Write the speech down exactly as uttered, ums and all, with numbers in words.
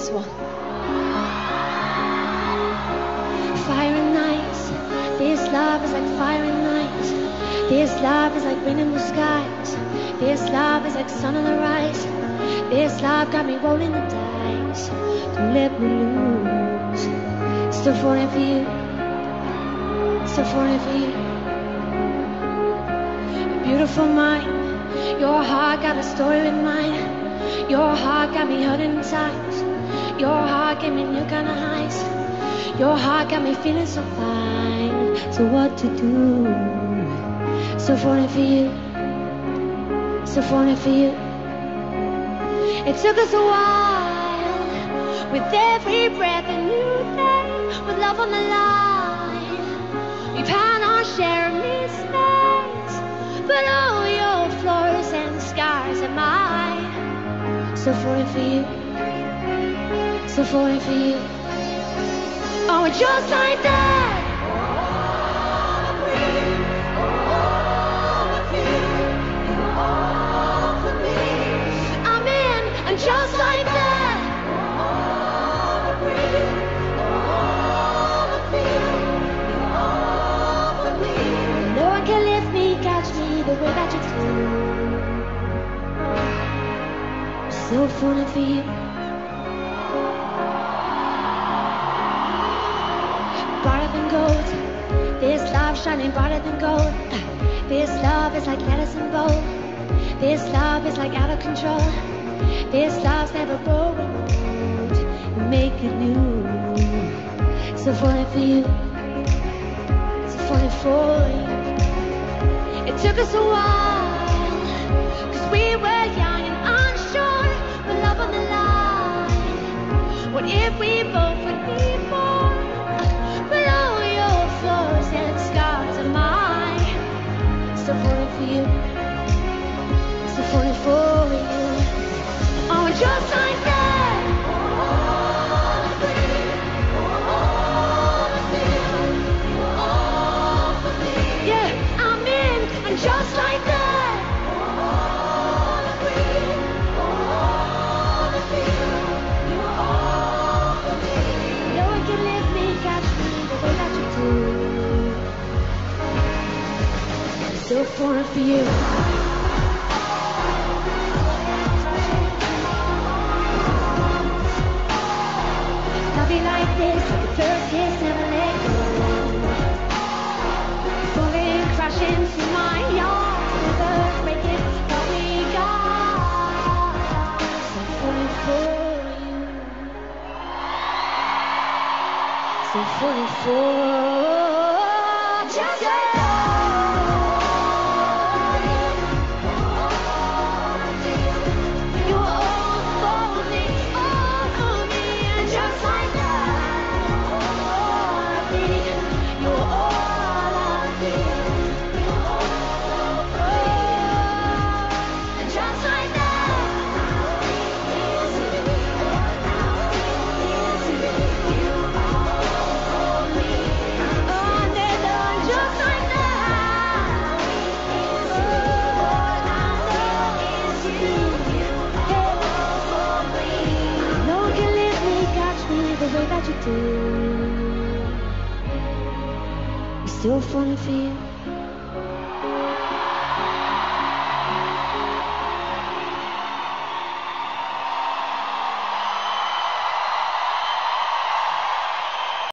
this one. Fire and nights, this love is like fire and nights. This love is like rain in the skies. This love is like sun on the rise. This love got me rolling the dice. Don't let me lose. Still falling for you. Still falling for you. Beautiful mind. Your heart got a story with mine. Your heart got me hurting inside. Your heart gave me new kind of highs. Your heart got me feeling so fine. So what to do? Still falling for you. Still falling for you. It took us a while. With every breath a new day. With love on the line. We've had our share of mistakes. But all your flaws and scars are mine. Still falling for you. Still falling for you. Oh, and just like that. All of me, all of you, you're all for me. I'm in, and just like that. All of me, all of you, you're all for me. No one can lift me, catch me the way that you do. Still falling for you. Brighter than gold. This love shining brighter than gold. This love is like lettuce and bold. This love is like out of control. This love's never growing old. Make it new. Still falling for you. Still falling for you. It took us a while, cause we were young and unsure. With love on the line. What if we both would need more? But all your flaws and scars are mine. Still falling for you. Still falling for you. Oh, and just like that. All of me, all of you, you're all for me. Yeah, I'm in, and just like that. All of me, all of you, you're all for me. No one can lift me, catch me the way that you do. Still falling for you. Love you like this, like a first kiss, never let go. Falling, crashing through my yard, never breaking what we got. Still falling for you. Still falling for just like you're all for me, all for me, and just like that. All of me, you're all of me, you're all for me, and just like that. You all for me, oh, and then uh, just like that. Oh, all I know is you. No one can lift me, catch me the way that you do. I'm still falling for you.